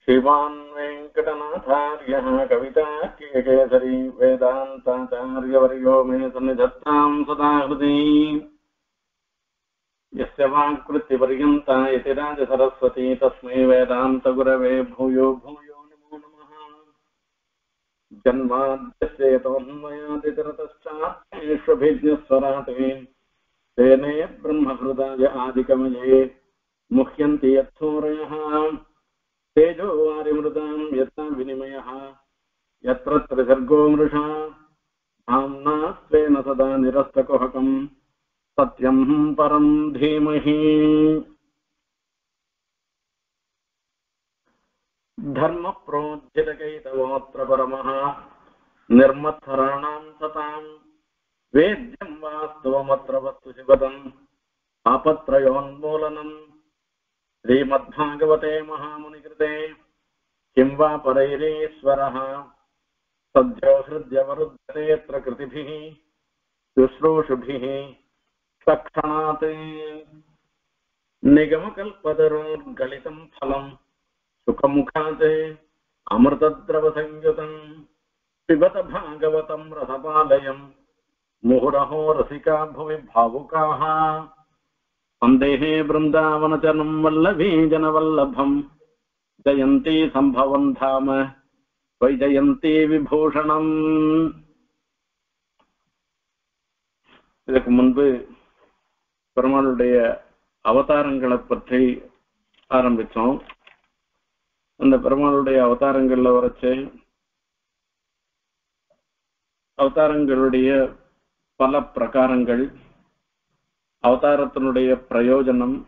श्रीमान् वेङ्कटनाथार्यः कविताकेसरी वेदान्ताचार्यवर्यो मे सन्निधत्तां सदा हृदि यस्य वाक्कृतिपर्यन्ता यतिराजसरस्वती तस्मै वेदान्तगुरवे भूयो भूयो नमो नमः। जन्माद्यस्य यतोऽन्वयादितरतश्चार्थेष्वभिज्ञस्वराते तेने ब्रह्महृदाय आदिकमये मुह्यन्ति यत्सूरयः तेजो वारिमृतां यथा विनिमयः यत्र त्रिसर्गो मृषा धाम्ना स्वेन सदा निरस्तकुहकम् सत्यं परं धीमहि। धर्मप्रोज्झितकैतवोऽत्र परमः निर्मत्सराणां सतां वेद्यं वास्तवमत्र वस्तु शिवदम् आपत्रयोन्मूलनम् श्रीमद्भागवते महामुनिकृते किं वा परैरीश्वरः सद्यो हृद्यवरुध्यते यत्र कृतिभिः शुश्रूषुभिः तत्क्षणात् निगमकल्पतरोर्गलितं फलं सुखमुखात् अमृतद्रवसंयुतं पिबत भागवतं रसपालयं मुहुरहो रसिका भुवि भावुकाः वन्देहे वृन्दावनचनं वल्लभी जनवल्लभं जयन्ती सम्भवं धाम वैजयन्ती विभूषणम्। இதற்கு முன்பு பெருமாளுடைய அவதாரங்களை பற்றி ஆரம்பித்தோம். அந்த பெருமாளுடைய அவதாரங்கள்ல வரைச்சு அவதாரங்களுடைய பல பிரகாரங்கள், அவதாரத்தினுடைய பிரயோஜனம்,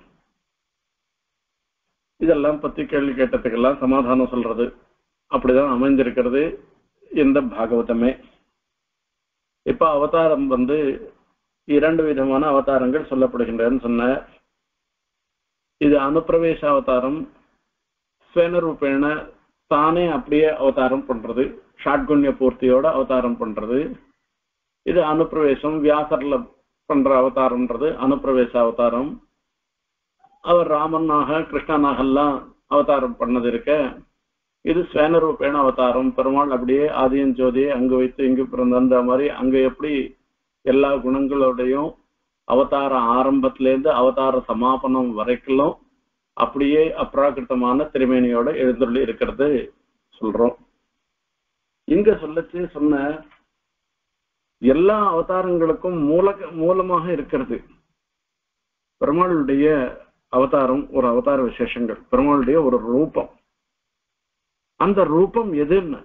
இதெல்லாம் பத்தி கேள்வி கேட்டதுக்கெல்லாம் சமாதானம் சொல்றது அப்படிதான் அமைந்திருக்கிறது இந்த பாகவதமே. இப்ப அவதாரம் இரண்டு விதமான அவதாரங்கள் சொல்லப்படுகின்றன சொன்ன. இது அனுப்பிரவேச அவதாரம், ஸ்வேனரூபேண தானே அப்படியே அவதாரம் பண்றது, ஷாட்குண்ய பூர்த்தியோட அவதாரம் பண்றது. இது அனுப்பிரவேசம், வியாசர்ல பண்ற அவதாரம்ன்றது அனுப்பிரவேச அவதாரம். அவர் ராமனாக கிருஷ்ணனாகலாம் அவதாரம் பண்ணது இருக்க, இது ஸ்வேனரூபேண அவதாரம். பெருமாள் அப்படியே ஆதியன் ஜோதியை அங்கு வைத்து இங்கு பிறந்த மாதிரி அங்க எப்படி எல்லா குணங்களோடையும் அவதார ஆரம்பத்திலேருந்து அவதார சமாபனம் வரைக்கும் அப்படியே அப்ராகிருத்தமான திருமேனியோட எழுந்துள்ளி இருக்கிறது சொல்றோம். இங்க சொன்ன எல்லா அவதாரங்களுக்கும் மூலமாக இருக்கிறது பெருமாளுடைய அவதாரம். ஒரு அவதார விசேஷங்கள், பெருமாளுடைய ஒரு ரூபம். அந்த ரூபம் எதுன்னு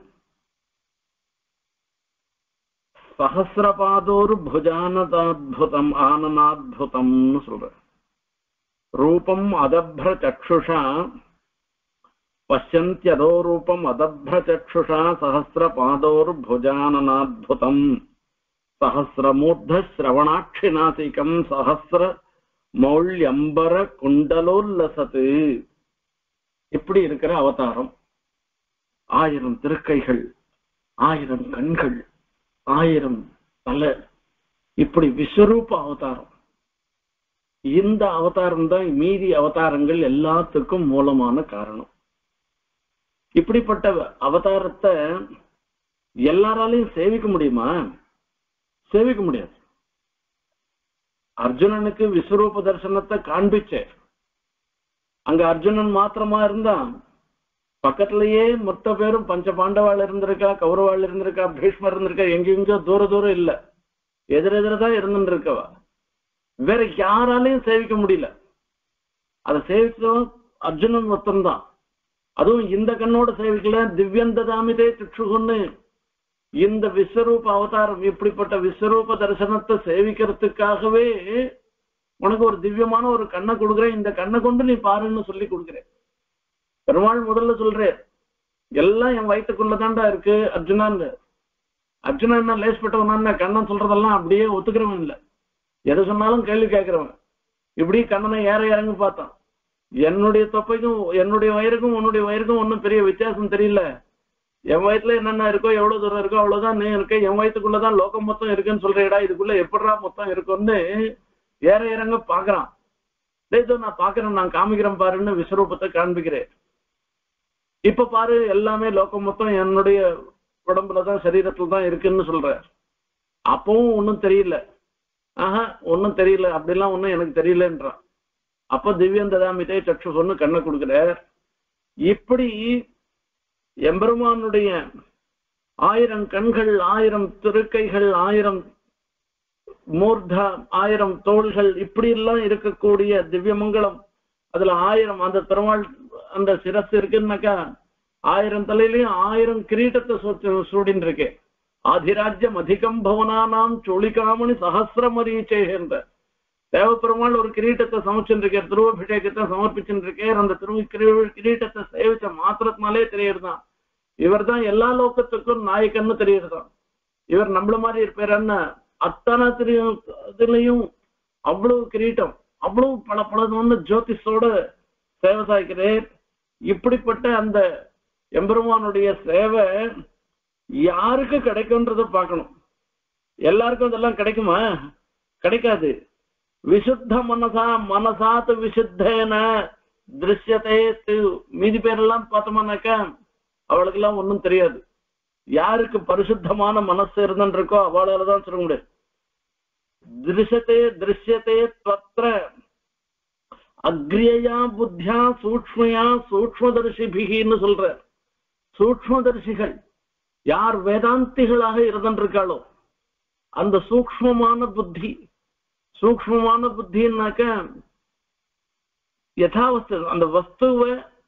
சஹசிரபாதோரு புஜானதாத்புதம் ஆனனாத்புதம்னு சொல்ற. ரூபம் அதப்ர சக்ஷுஷா பஷ்யந்த்யதோ ரூபம் அதப்ர சக்ஷுஷா சஹசிரபாதோரு புஜானனாத்புதம் சஹசிரமூர்த ஸ்ரவணாட்சிநாசிகம் சஹசிர மௌல்யம்பர குண்டலோல்லசத்து. இப்படி இருக்கிற அவதாரம். 1000 திருக்கைகள், 1000 கண்கள், 1000 தலை, இப்படி விஸ்வரூப அவதாரம். இந்த அவதாரம் தான் மீதி அவதாரங்கள் எல்லாத்துக்கும் மூலமான காரணம். இப்படிப்பட்ட அவதாரத்தை எல்லாராலையும் சேவிக்க முடியுமா? சேவிக்க முடியாது. அர்ஜுனனுக்கு விஸ்வரூப தரிசனத்தை காண்பிச்ச அங்க அர்ஜுனன் மாத்திரமா இருந்தான். பக்கத்திலேயே மொத்த பேரும் பஞ்ச பாண்டவாள் இருந்திருக்கா, கௌரவாள் இருந்திருக்கா, பீஷ்மர் இருந்திருக்கா, எங்கெங்கோ தூர தூரம் இல்ல, எதிரெதிரதான் இருந்துட்டு இருக்கவா. வேற யாராலையும் சேவிக்க முடியல. அதை சேவிச்சதும் அர்ஜுனன் மொத்தம்தான். அதுவும் இந்த கண்ணோட சேவிக்கல. திவ்யந்ததாமிதே சிக்ஷுகுன்னு இந்த விஸ்வரூப அவதாரம், இப்படிப்பட்ட விஸ்வரூப தரிசனத்தை சேவிக்கிறதுக்காகவே உனக்கு ஒரு திவ்யமான ஒரு கண்ணை கொடுக்குறேன், இந்த கண்ணை கொண்டு நீ பாருன்னு சொல்லி கொடுக்குறேன். பெருமாள் முதல்ல சொல்றேன், எல்லாம் என் வயிற்றுக்குள்ளதான்டா இருக்கு அர்ஜுனான்னு. அர்ஜுனா என்ன லேஸ்பட்டவனா? கண்ணன் சொல்றதெல்லாம் அப்படியே ஒத்துக்கிறவன் இல்லை, எது சொன்னாலும் கேள்வி கேட்கிறவன். இப்படி கண்ணனை ஏற இறங்கி பார்த்தான். என்னுடைய தொப்பைக்கும் என்னுடைய வயிறுக்கும் உன்னுடைய வயிறுக்கும் ஒன்றும் பெரிய வித்தியாசம் தெரியல. என் வயிற்றுல என்னென்ன இருக்கோ, எவ்வளவு தூரம் இருக்கோ அவ்வளவுதான் நீ இருக்க. என் வயிற்றுக்குள்ளதான் லோகம் மொத்தம் இருக்குன்னு சொல்றேடா, இதுக்குள்ள எப்படா மொத்தம் இருக்குன்னு ஏற இறங்க பாக்குறான். நான் பாக்குறேன், நான் காமிக்கிறேன் பாருன்னு விஸ்வரூபத்தை காண்பிக்கிறேன். இப்ப பாரு எல்லாமே லோகம் மொத்தம் என்னுடைய உடம்புலதான் சரீரத்துல தான் இருக்குன்னு சொல்ற. அப்பவும் ஒன்னும் தெரியல. ஒன்னும் தெரியல, அப்படிலாம் ஒன்னும் எனக்கு தெரியலன்றான். அப்ப திவ்யம் ததாமிதே சக்ஷுன்னு கண்ணை கொடுக்குற. இப்படி எம்பெருமானுடைய 1000 கண்கள், 1000 திருக்கைகள், 1000 மூர்தா, 1000 தோள்கள், இப்படி எல்லாம் இருக்கக்கூடிய திவ்யமங்கலம். அதுல 1000 அந்த பெருமாள் அந்த சிரஸ் இருக்குன்னாக்கா 1000 தலையிலையும் 1000 கிரீட்டத்தை சூடின்னு இருக்கு. ஆதிராஜ்யம் அதிகம் பவனானாம் சோழிகாமணி சஹசிரமரீச்சேன்ற தேவப்பெருமாள் ஒரு கிரீட்டத்தை சமைச்சுருக்கார், திருவபிஷேகத்தை சமர்ப்பிச்சுட்டு இருக்கார். அந்த கிரீட்டத்தை சேவிச்ச மாத்திரத்தினாலே தெரியறதுதான் இவர் தான் எல்லா லோகத்துக்கும் நாயக்கன்னு தெரியறதுதான். இவர் நம்மள மாதிரி இருப்பாருன்னு அத்தனை இதுலயும் அவ்வளவு கிரீட்டம், அவ்வளவு பல பலன்னு ஜோதிஷோட சேவை சாய்க்கிறேன். இப்படிப்பட்ட அந்த எம்பெருமானுடைய சேவை யாருக்கு கிடைக்கும்ன்றத பார்க்கணும். எல்லாருக்கும் இதெல்லாம் கிடைக்குமா? கிடைக்காது. விசுத்த மனசா மனசாத்து விசுத்தேன திருஷ்யத்தை மீதி பேரெல்லாம் பார்த்தோம்னாக்கா அவளுக்கு எல்லாம் ஒன்றும் தெரியாது. யாருக்கு பரிசுத்தமான மனசு இருந்துருக்கோ அவளால தான் சொல்ல முடியாது. திருஷ்யத்தே திருஷ்யத்தே தத்ர அக்ரியா புத்தியா சூக்ஷ்மையா சூக்ஷ்மதர்சிபிகின்னு சொல்ற. சூக்ஷ்மதர்சிகள் யார் வேதாந்திகளாக இருந்திருக்காளோ அந்த சூக்ஷ்மமான புத்தி, சூக்ஷ்மமான புத்தின்னாக்க யதாவஸ்து அந்த வஸ்துவை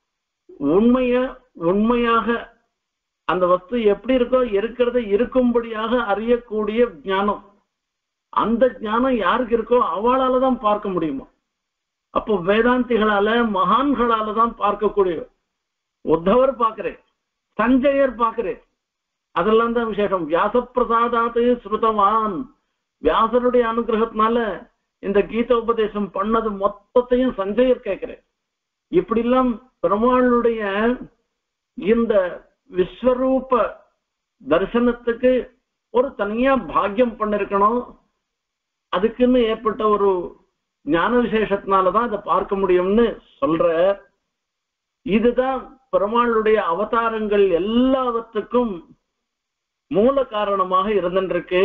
உண்மையாக அந்த வஸ்து எப்படி இருக்கோ இருக்கிறத இருக்கும்படியாக அறியக்கூடிய ஞானம். அந்த ஞானம் யாருக்கு இருக்கோ அவளால தான் பார்க்க முடியுமா? அப்போ வேதாந்திகளால மகான்களால தான் பார்க்கக்கூடிய. உத்தவர் பார்க்கிறேன், சஞ்சயர் பார்க்கிறேன், அதெல்லாம் தான் விசேஷம். வியாசப்பிரசாதாத்து ஸ்ருதவான், வியாசருடைய அனுகிரகத்தினால இந்த கீத உபதேசம் பண்ணது மொத்தத்தையும் சஞ்சயர் கேட்கிறேன். இப்படி எல்லாம் பெருமாளுடைய இந்த விஸ்வரூப தரிசனத்துக்கு ஒரு தனியா பாக்கியம் பண்ணிருக்கணும். அதுக்குன்னு ஏற்பட்ட ஒரு ஞான விசேஷத்தினாலதான் அதை பார்க்க முடியும்னு சொல்ற. இதுதான் பெருமாளுடைய அவதாரங்கள் எல்லாவற்றுக்கும் மூல காரணமாக இருந்திருக்கு.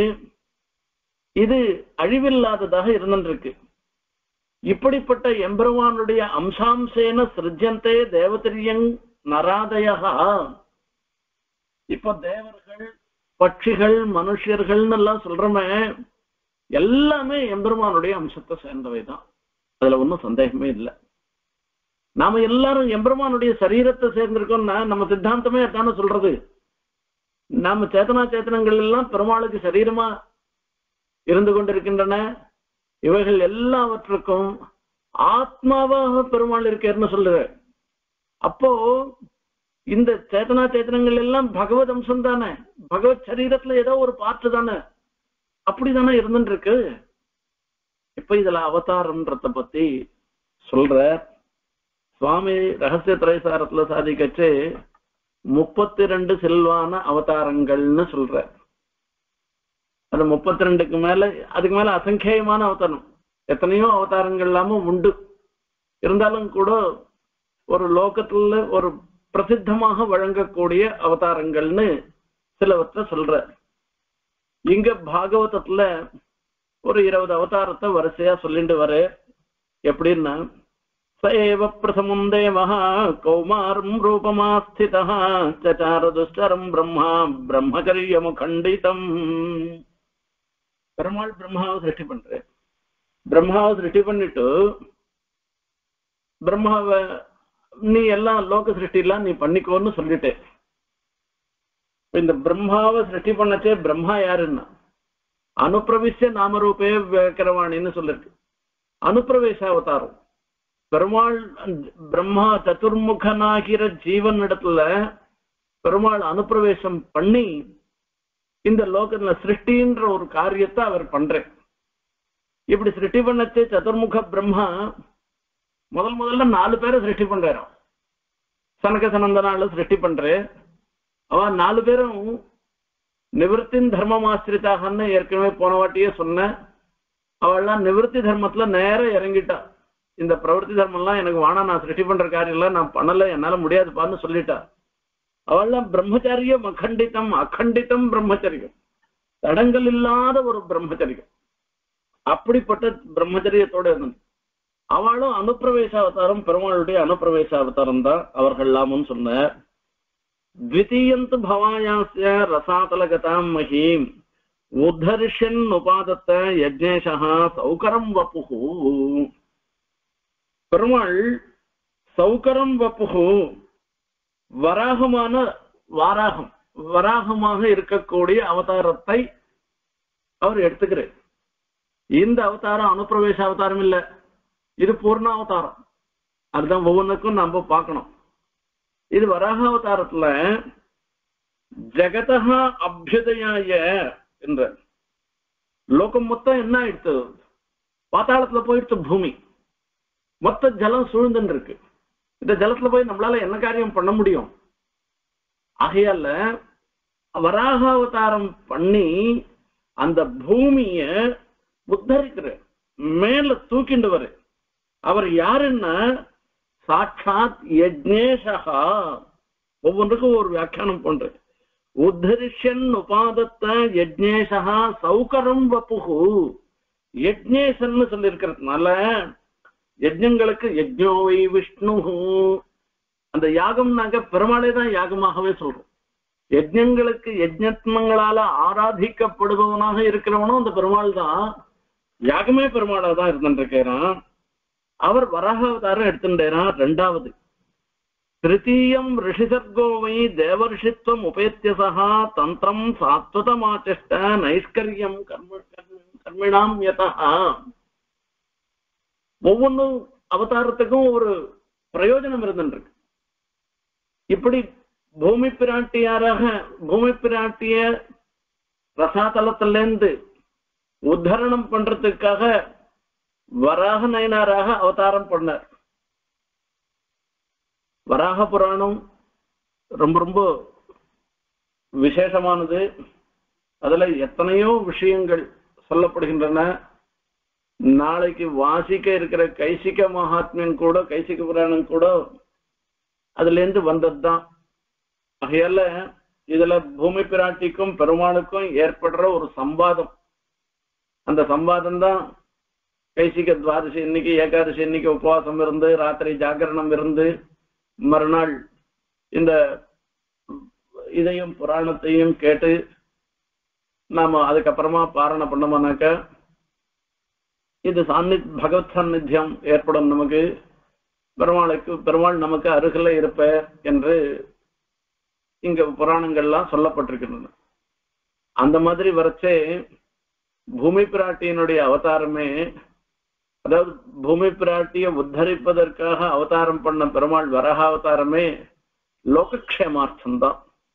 இது அழிவில்லாததாக இருந்திருக்கு. இப்படிப்பட்ட எம்பெருமானுடைய அம்சாம்சேன சிருஜ்யந்தே தேவதிரியங் நராதயா. இப்ப தேவர்கள், பட்சிகள், மனுஷர்கள்னு எல்லாம் சொல்றமே எல்லாமே எம்பெருமானுடைய அம்சத்தை சேர்ந்தவைதான். அதுல ஒன்றும் சந்தேகமே இல்லை. நாம எல்லாரும் எம்பெருமானுடைய சரீரத்தை சேர்ந்திருக்கோம்னா நம்ம சித்தாந்தமே அதான சொல்றது. நாம சேத்தனா சேத்தனங்கள் எல்லாம் பெருமாளுக்கு சரீரமா இருந்து கொண்டிருக்கின்றன. இவைகள் எல்லாவற்றுக்கும் ஆத்மாவாக பெருமாள் இருக்கேன்னு சொல்லுற. அப்போ இந்த சேத்தனா சேத்தனங்கள் எல்லாம் பகவத் அம்சம் தானே, பகவத் சரீரத்துல ஏதோ ஒரு பாட்டு தானே, அப்படித்தானே இருந்துட்டு இருக்கு. இப்ப இதுல அவதாரம்ன்றத பத்தி சொல்ற சுவாமி ரகசிய திரைசாரத்துல சாதிக்கச்சு 32 செல்வான அவதாரங்கள்னு சொல்ற. அது 32க்கு மேல, அதுக்கு மேல அசங்கேயமான அவதாரம், எத்தனையோ அவதாரங்கள் இல்லாம உண்டு. இருந்தாலும் கூட ஒரு லோகத்துல ஒரு பிரசித்தமாக வழங்கக்கூடிய அவதாரங்கள்னு சிலவற்றை சொல்ற. இங்க பாகவதத்துல ஒரு 20 அவதாரத்தை வரிசையா சொல்லிட்டு வர. எப்படின்னா, சஏவ பிரதமம் தேவஹ கௌமாரம் ரூபமாஸ்திதஹ சசார துஷ்டரம் பிரம்மா பிரம்மகரியமு கண்டிதம். பெருமாள் பிரம்மாவை சிருஷ்டி பண்ற. பிரம்மாவை சிருஷ்டி பண்ணிட்டு பிரம்மாவை நீ எல்லாம் லோக சிருஷ்டி எல்லாம் நீ பண்ணிக்கோன்னு சொல்லிட்டு, இந்த பிரம்மாவை சிருஷ்டி பண்ணச்சே பிரம்மா யாருன்னா அனுப்பிரவிச நாமரூபே விக்கிரவாணின்னு சொல்லிருக்கு. அனுப்பிரவேச அவதாரம். பெருமாள் பிரம்மா சதுர்முகனாகிற ஜீவன் இடத்துல பெருமாள் அனுப்பிரவேசம் பண்ணி இந்த லோகத்துல சிருஷ்டின்ற ஒரு காரியத்தை அவர் பண்றேன். இப்படி சிருஷ்டி பண்ணச்சே சதுர்முக பிரம்மா முதல்ல 4 பேரை சிருஷ்டி பண்றாராம். சனக சனந்தனால சிருஷ்டி பண்றேன். அவன் 4 பேரும் நிவர்த்தின் தர்மம் ஆசிரித்தாகன்னு ஏற்கனவே போன வாட்டியே சொன்ன. அவள்லாம் நிவர்த்தி தர்மத்துல நேரம் இறங்கிட்டா. இந்த பிரவர்த்தி தர்மம் எல்லாம் எனக்கு வேணா, நான் சிருஷ்டி பண்ற காரியம் எல்லாம் நான் பண்ணல, என்னால முடியாதுப்பான்னு சொல்லிட்டா. அவள்லாம் பிரம்மச்சரியம் அகண்டிதம் அகண்டிதம் பிரம்மச்சரியம், தடங்கள் இல்லாத ஒரு பிரம்மச்சரியம். அப்படிப்பட்ட பிரம்மச்சரியத்தோட இருந்தது. அவளும் அனுப்பிரவேச அவதாரம், பெருமாளுடைய அனுப்பிரவேச அவதாரம் தான் அவர்கள்லாமும் சொன்னார். द्वितीयन्तु भवायास्य रसातलगतां महीम् उद्धर्ष्यन् उपादत्त यज्ञेशः सौकरं वपुः. பெருமாள் சௌகரம் வப்புகு வராகமான வராகமாக இருக்கக்கூடிய அவதாரத்தை அவர் எடுத்துக்கிறார். இந்த அவதாரம் அனுப்பிரவேச அவதாரம் இல்ல, இது பூர்ண அவதாரம். அதுதான் ஒவ்வொன்றுக்கும் நம்ம பார்க்கணும். இது வராக அவதாரத்துல ஜெகதா அபியுதயாய என்ற லோகம் மொத்தம் என்ன ஆயிடுத்து, பாத்தாளத்துல போயிடுத்து. பூமி மொத்த ஜலம் சூழ்ந்துன்னு இருக்கு. இந்த ஜலத்துல போய் நம்மளால என்ன காரியம் பண்ண முடியும்? ஆகையால வராக அவதாரம் பண்ணி அந்த பூமிய உத்தரிக்கிற மேல தூக்கிண்டு வர அவர் யாருன்னா சாட்சாத் யஜ்ஞேஷா. ஒவ்வொன்றுக்கும் ஒரு வியாக்கியானம் பண்ற. உத்தரிஷன் உபாதத்த யஜ்ஞேஷா சௌகரம் வப்புகு. யஜ்ஞேசன் சொல்லி இருக்கிறதுனால யஜ்ஞங்களுக்கு யஜ்ஞோவை விஷ்ணு, அந்த யாகம்னாக்க பெருமாளே தான் யாகமாகவே சொல்றோம். யஜ்ஞங்களுக்கு யஜ்ஞத்மங்களால ஆராதிக்கப்படுபவனாக இருக்கிறவனும் அந்த பெருமாள் தான். யாகமே பெருமாளா தான் இருந்துருக்கிறான். அவர் வராக அவதாரம் எடுத்துட்டாரான். ரெண்டாவது திருத்தீயம் ரிஷிசர்கோவை தேவர்ஷித்வம் உபேத்தியசா தந்திரம் சாத்வதமாச்சஷ்ட நைஷ்கர்யம் கர்மிணாம் யதா. ஒவ்வொன்றும் அவதாரத்துக்கும் ஒரு பிரயோஜனம் இருந்துருக்கு. இப்படி பூமி பிராட்டிய ரசாதலத்திலிருந்து உத்தரணம் பண்றதுக்காக வராக நயனாராக அவதாரம் பண்ணார். வராக புராணம் ரொம்ப ரொம்ப விசேஷமானது. அதுல எத்தனையோ விஷயங்கள் சொல்லப்படுகின்றன. நாளைக்கு வாசிக்க இருக்கிற கைசிக மகாத்மியம் கூட, கைசிக புராணம் கூட அதுல இருந்து வந்ததுதான். ஆகையால இதுல பூமி பிராட்டிக்கும் பெருமாளுக்கும் ஏற்படுற ஒரு சம்பாதம், அந்த சம்பாதம் தான் கைசிக துவாதசி இன்னைக்கு, ஏகாதசி இன்னைக்கு உபவாசம் இருந்து ராத்திரி ஜாகரணம் இருந்து மறுநாள் இந்த இதையும் புராணத்தையும் கேட்டு நாம அதுக்கப்புறமா பாரண பண்ணோம்னாக்க இது பகவத் சாநித்தியம் ஏற்படும். நமக்கு பெருமாள் நமக்கு அருகில இருப்ப என்று இங்க புராணங்கள்லாம் சொல்லப்பட்டிருக்கின்றன. அந்த மாதிரி வரைச்சே பூமி பிராட்டியினுடைய அவதாரமே, அதாவது பூமி பிராட்டியை உத்தரிப்பதற்காக அவதாரம் பண்ண பெருமாள் வராக அவதாரமே லோகக்ஷேமார்த்தம் தான்.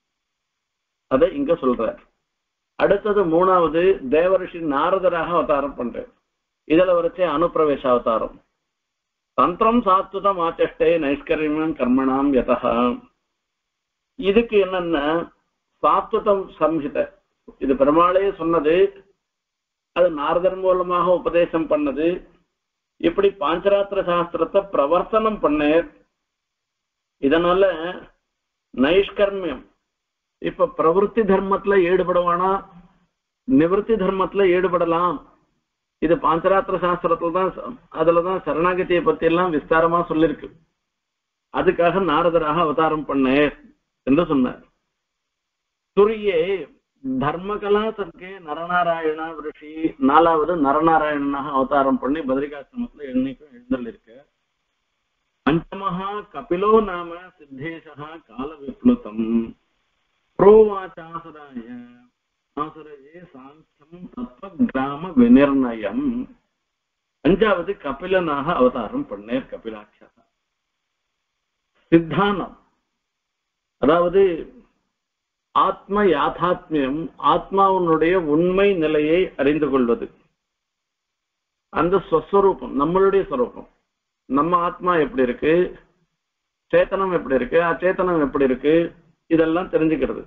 அதை இங்க சொல்றார். அடுத்தது மூணாவது தேவரிஷி நாரதராக அவதாரம் பண்றார். இதுல வரைச்சே அனுப்பிரவேச அவதாரம். தந்திரம் சாத்வதம் ஆச்சஷ்டே நைஷ்கர்யம் கர்மணாம் யதா. இதுக்கு என்னன்னா சாத்வதம் சம்ஹித, இது பெருமாளே சொன்னது, அது நாரதர் மூலமாக உபதேசம் பண்ணது. இப்படி பாஞ்சராத்திர சாஸ்திரத்தை பிரவர்த்தனம் பண்ணேர். இதனால நைஷ்கர்மியம், இப்ப பிரவருத்தி தர்மத்துல ஈடுபடுவானா நிவர்த்தி தர்மத்துல ஈடுபடலாம். இது பாஞ்சராத்திர சாஸ்திரத்துல தான், அதுலதான் சரணாகதியை பத்தி எல்லாம் விஸ்தாரமா சொல்லிருக்கு. அதுக்காக நாரதராக அவதாரம் பண்ணேர் என்று சொன்னார். துரியே தர்மகலா சர்க்கே நரநாராயண ரிஷி, நாலாவது நரநாராயணனாக அவதாரம் பண்ணி பத்ரிகாசிரமத்துல என்னைக்கும் எழுந்தல் இருக்க. பஞ்சமஹா கபிலோ நாம சித்தேஷா கால விப்ளுதம் புரோவாச்சாசராய ஆசரையே சாங்கியம் தத்துவ கிராம விநிர்ணயம். அஞ்சாவது கபிலனாக அவதாரம் பண்ணேர். கபிலாட்சா சித்தானம், அதாவது ஆத்ம யாதாத்மியம், ஆத்மாவுடைய உண்மை நிலையை அறிந்து கொள்வது. அந்த ஸ்வஸ்வரூபம், நம்மளுடைய ஸ்வரூபம், நம்ம ஆத்மா எப்படி இருக்கு, சேத்தனம் எப்படி இருக்கு, அச்சேதனம் எப்படி இருக்கு, இதெல்லாம் தெரிஞ்சுக்கிறது.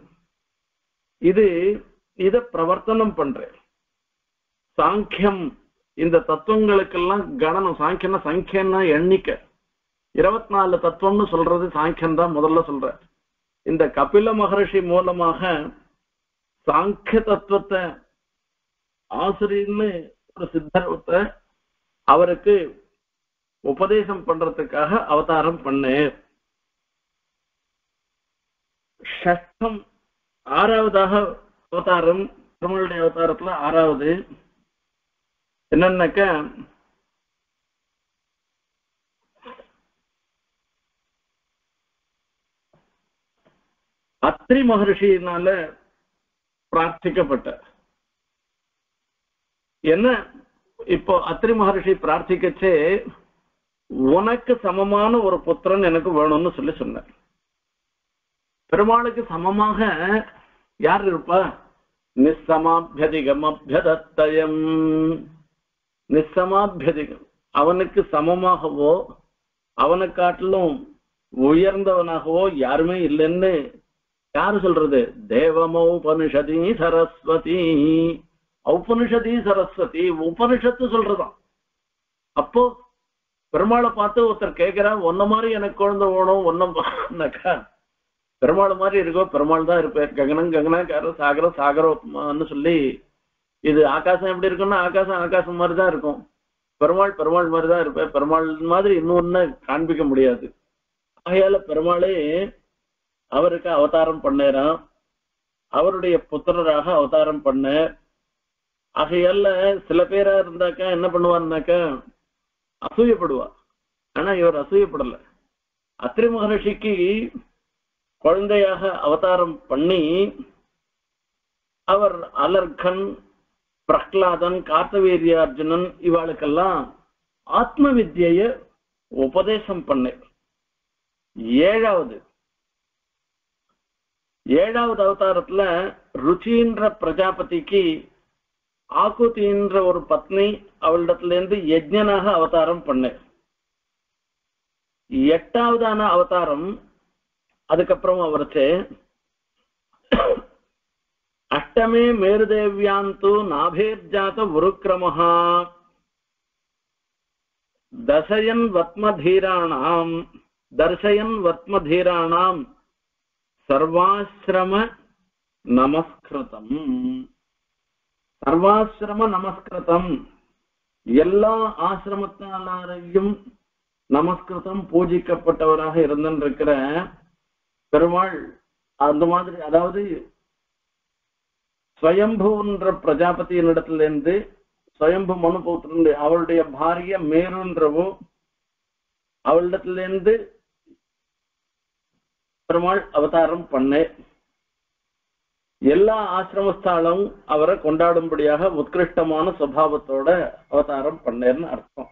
இத பிரவர்த்தனம் பண்ற சாங்கியம். இந்த தத்துவங்களுக்கெல்லாம் கணனம். சாங்கியம்னா சங்கியம்னா எண்ணிக்கை. 24 தத்துவம்னு சொல்றது சாங்கியம் தான் முதல்ல சொல்ற. இந்த கபில மகரிஷி மூலமாக சாங்கிய தத்துவத்தை ஆசிரியர்னு ஒரு சித்தத்தை அவருக்கு உபதேசம் பண்றதுக்காக அவதாரம் பண்ணேன். ஷஷ்டம் ஆறாவதாக அவதாரம், பெருமாளுடைய அவதாரத்துல ஆறாவது என்னன்னாக்க அத்ரி மகர்ஷியினால பிரார்த்திக்கப்பட்ட என்ன. இப்போ அத்ரி மகர்ஷி பிரார்த்திக்கச்சே உனக்கு சமமான ஒரு புத்திரன் எனக்கு வேணும்னு சொல்லி சொன்னார். பெருமாளுக்கு சமமாக யார் இருப்பா? நிஸ்ஸமாபியதிகமபியதத்தயம். நிஸ்ஸமாபியதிகம், அவனுக்கு சமமாகவோ அவனை காட்டிலும் உயர்ந்தவனாகவோ யாருமே இல்லைன்னு யாரு சொல்றது? தேவமௌபனிஷதி சரஸ்வதி. ஔபனிஷதி சரஸ்வதி உபனிஷத்து சொல்றதான். அப்போ பெருமாளை பார்த்து ஒருத்தர் கேட்கிறா, ஒன்ன மாதிரி எனக்கு குழந்தை வேணும், ஒன்னக்கா பெருமாள் மாதிரி இருக்கோ, பெருமாள் தான் இருப்பார். ககனம் ககனாக்கார சாகரம் சாகரம்னு சொல்லி, இது ஆகாசம் எப்படி இருக்குன்னா ஆகாசம் ஆகாசம் மாதிரி தான் இருக்கும். பெருமாள் பெருமாள் மாதிரி தான் இருப்பார். பெருமாள் மாதிரி இன்னொன்னு காண்பிக்க முடியாது. ஆகையால பெருமாளே அவருக்கு அவதாரம் பண்ணேராம், அவருடைய புத்திரராக அவதாரம் பண்ண. ஆகையால சில பேரா இருந்தாக்கா என்ன பண்ணுவாருனாக்கா அசூயப்படுவா. ஆனா இவர் அசூயப்படல. அத்ரி மகரிஷிக்கு குழந்தையாக அவதாரம் பண்ணி அவர் அலர்கன், பிரஹ்லாதன், கார்த்தவீரியார்ஜுனன் இவாளுக்கெல்லாம் ஆத்ம வித்யை உபதேசம் பண்ண. ஏழாவது அவதாரத்துல ருச்சின்ற பிரஜாபதிக்கு ஆகுதின்ற ஒரு பத்னி அவளிடத்துல இருந்து யஜ்ஞனாக அவதாரம் பண்ண. எட்டாவதான அவதாரம் அதுக்கப்புறம் அவருக்கு அஷ்டமே மேருதேவ்யாந்து நாபேர்ஜாத உருக்கிரமஹா தர்சயன் வத்மதீராணாம் சர்வாசிரம நமஸ்கிருதம். சர்வாசிரம நமஸ்கிருதம், எல்லா ஆசிரமத்தாரையும் நமஸ்கிருதம் பூஜிக்கப்பட்டவராக இருந்திருக்கிற பெருமாள் அந்த மாதிரி, அதாவது ஸ்வயம்புன்ற பிரஜாபதியினிடத்திலிருந்து ஸ்வயம்பு மனுபௌத்திரன் அவளுடைய பாரிய மேருன்றவோ அவளிடத்திலிருந்து பெருமாள் அவதாரம் பண்ண. எல்லா ஆசிரமஸ்தாலும் அவரை கொண்டாடும்படியாக உத்கிருஷ்டமான சுபாவத்தோட அவதாரம் பண்ணேன்னு அர்த்தம்.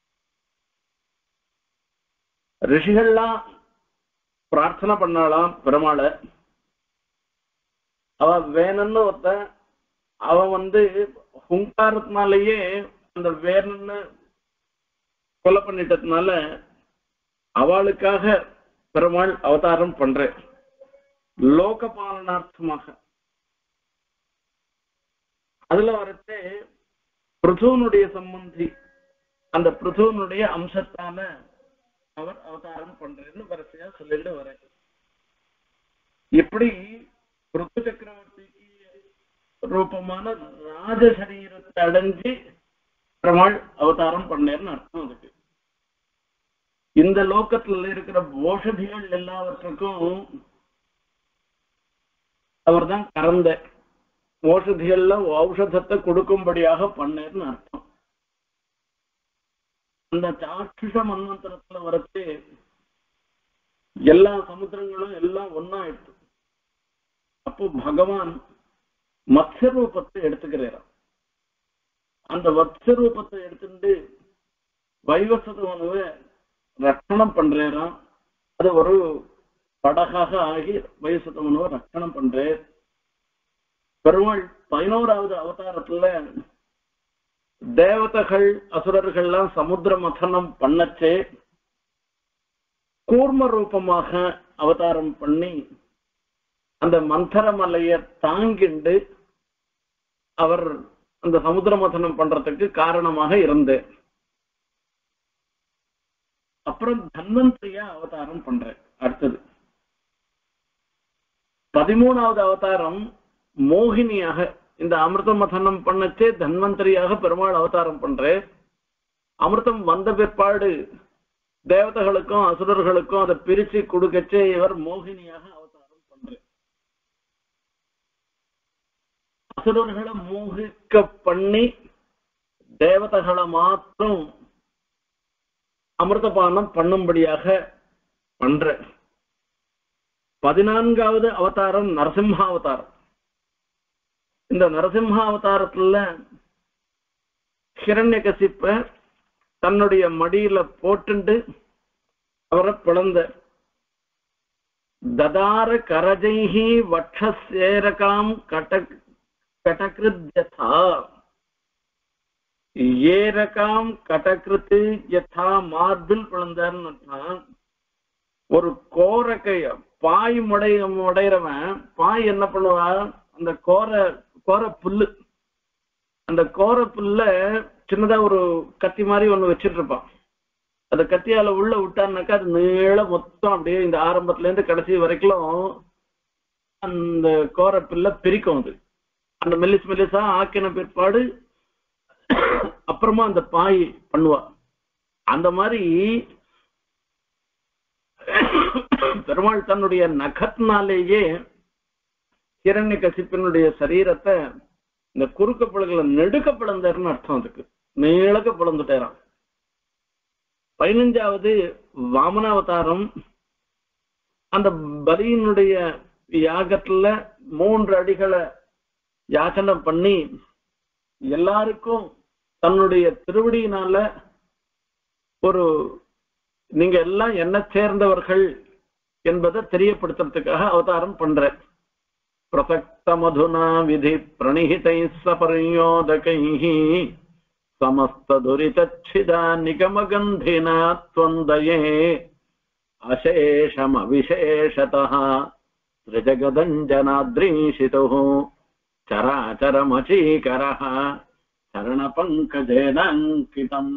ரிஷிகள்லாம் பிரார்த்தனை பண்ணாலாம் பெருமாளை. அவ வேணும்னு ஒருத்த அவன் ஹுங்காரத்தினாலேயே அந்த வேணும்னு கொலை பண்ணிட்டதுனால அவளுக்காக பெருமாள் அவதாரம் பண்ற. லோகபாலனார்த்தமாக அதுல வரட்டு பிருதுவனுடைய சம்பந்தி, அந்த பிருதுவனுடைய அம்சத்தால அவர் அவதாரம் பண்றேன்னு வரிசையா சொல்லிட்டு வர. இப்படி பிருத்து சக்கரவர்த்திக்கு ரூபமான ராஜசரீரத்தை அடைஞ்சு பெருமாள் அவதாரம் பண்ணேன்னு அர்த்தம். அதுக்கு இந்த லோகத்துல இருக்கிற ஓஷதிகள் எல்லாவற்றுக்கும் அவர் தான் கறந்த. ஓஷதிகள்ல ஔஷதத்தை கொடுக்கும்படியாக பண்ணேன்னு அர்த்தம். அந்த சாட்சுஷ மன்வந்தரத்துல வரச்சு எல்லா சமுத்திரங்களும் எல்லாம் ஒன்னா எடுத்து, அப்போ பகவான் மத்ஸ்ய ரூபத்தை எடுத்துக்கிறார். அந்த மத்ஸ்ய ரூபத்தை எடுத்துட்டு வைவஸ்வதவனுவை ரட்சணம் பண்றாராம். அது ஒரு படகாக ஆகி வைவஸ்வதவனுவை ரட்சணம் பண்ற. பெருமாள் 11வது அவதாரத்துல தேவதைகள் அசுரர்கள்லாம் சமுத்திர மதனம் பண்ணச்சே கூர்ம ரூபமாக அவதாரம் பண்ணி அந்த மந்தர மலையை தாங்கிண்டு அவர் அந்த சமுத்திர மதனம் பண்றதுக்கு காரணமாக இருந்து, அப்புறம் தன்வந்திரியா அவதாரம் பண்ற. அடுத்தது 13வது அவதாரம் மோகினியாக இந்த அமிர்த மதனம் பண்ணச்சே தன்வந்தரியாக பெருமாள் அவதாரம் பண்றே. அமிர்தம் வந்த பிற்பாடு தேவதைகளுக்கும் அசுரர்களுக்கும் அதை பிரிச்சு கொடுக்கச்சே இவர் மோகினியாக அவதாரம் பண்றார். அசுரர்களை மோகிக்க பண்ணி தேவதைகளை மாத்திரம் அமிர்தபானம் பண்ணும்படியாக பண்ற. 14வது அவதாரம் நரசிம்ஹாவதாரம். இந்த நரசிம்ஹாவதாரத்துல ஹிரண்யகசிப்ப தன்னுடைய மடியில போட்டுண்டு அவரை பிளந்த. ததார கரஜைஹி வட்சசேரகாம் கடகிருத்யதா ஏரகாம் கடகிருத்து யதா மார்பில் பிளந்தார்னு. ஒரு கோரக்கைய பாய் முடைறவன் பாய் என்ன பண்ணுவான், அந்த கோர புல்லு, அந்த கோர புல்ல சின்னதா ஒரு கத்தி மாதிரி ஒண்ணு வச்சிட்டு இருப்பான். அந்த கத்தியால உள்ள விட்டான்னாக்கா அது நீள மொத்தம் அப்படியே இந்த ஆரம்பத்துல இருந்து கடைசி வரைக்கும் அந்த கோர புல்ல பிரிக்கும். அது அந்த மெல்லிசா ஆக்கின பிற்பாடு அப்புறமா அந்த பாய் பண்ணுவா. அந்த மாதிரி பெருமாள் தன்னுடைய நகத்தினாலேயே ஹிரண்யகசிப்பினுடைய சரீரத்தை இந்த குறுக்க பிள்ளைகளை நெடுக்க பிளந்தாருன்னு அர்த்தம். அதுக்கு நீளக்க பிளந்துட்டாராம். 15வது வாமனாவதாரம். அந்த பலியினுடைய யாகத்துல 3 அடிகளை யாச்சனை பண்ணி எல்லாருக்கும் தன்னுடைய திருவடியினால ஒரு நீங்க எல்லாம் என்ன சேர்ந்தவர்கள் என்பதை தெரியப்படுத்துறதுக்காக அவதாரம் பண்ற. பிரசக்த மதுனா விதி பிரணிஹிதை சபரியோதகைஹி சமஸ்த துரிதச்சிதா நிகமகந்தினா த்வந்தயே அசேஷம் அவிசேஷதः த்ரிஜகதஞ்சனாத்ரீஷிதுः சராச்சரமசீகரः சரண பங்கஜேன அங்கிதம்.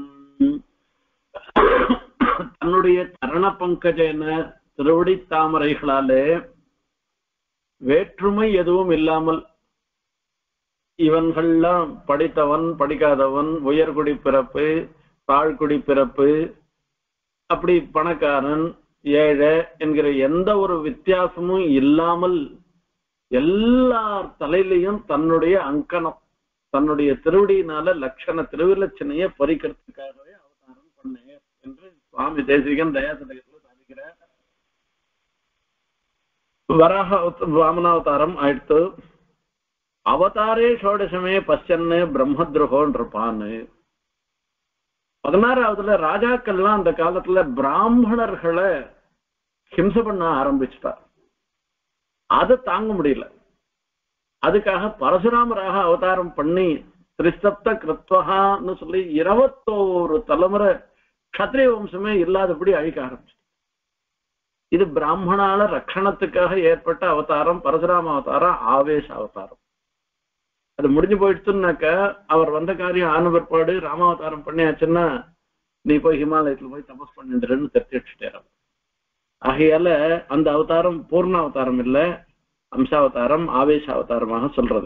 தன்னுடைய சரண பங்கஜேன திருவடி தாமரைகளாலே வேற்றுமை எதுவும் இல்லாமல் இவன்கள்லாம் படித்தவன் படிக்காதவன் உயர்குடி பிறப்பு தாழ்குடி பிறப்பு அப்படி பணக்காரன் ஏழை என்கிற எந்த ஒரு வித்தியாசமும் இல்லாமல் எல்லார் தலையிலையும் தன்னுடைய அங்கனம் தன்னுடைய திருவடியினால லட்சண திருவிலட்சணையை பறிக்கிறதுக்காகவே அவதாரம் பண்ணேன் என்று சுவாமி தேசிகன் தயாசதகத்தில் சாதிக்கிறார். வராக வாமனாவதாரம் ஆயிடுத்து. அவதாரே ஷோடசமே பச்சன்னு பிரம்மத்ருகோன் இருப்பான்னு. 16வதுல ராஜாக்கள்லாம் அந்த காலத்துல பிராமணர்களை ஹிம்சை பண்ண ஆரம்பிச்சுட்டார். அதை தாங்க முடியல. அதுக்காக பரசுராமராக அவதாரம் பண்ணி திரிசப்த கிருத்வகான்னு சொல்லி 21 தலைமுறை க்ஷத்ரிய வம்சமே இல்லாதபடி அழிக்க ஆரம்பிச்சு. இது பிராமணால ரட்சணத்துக்காக ஏற்பட்ட அவதாரம் பரசுராம அவதாரம், ஆவேச அவதாரம். அது முடிஞ்சு போயிடுச்சுன்னாக்க அவர் வந்த காரியம் ஆன பிற்பாடு ராமாவதாரம் பண்ணியாச்சுன்னா நீ போய் ஹிமாலயத்துல போய் தபஸ் பண்ணிடுறேன்னு தெரிஞ்சு வச்சுட்டாரு. ஆகையால அந்த அவதாரம் பூர்ண அவதாரம் இல்ல, அம்சாவதாரம் ஆவேச அவதாரமாக சொல்றது.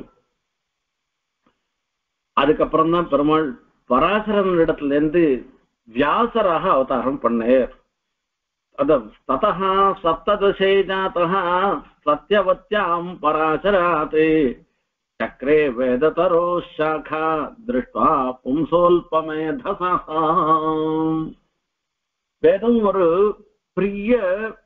அதுக்கப்புறம் தான் பெருமாள் பராசரன் இடத்துல இருந்து வியாசராக அவதாரம் பண்ணேர். ததா சப்ததசே ஜாதः சத்யவத்யாம் பராசராத் சக்ரே வேததரோ சாகா திருஷ்ட்வா பும்சோல்பமேதசா. வேதம் ஒரு பெரிய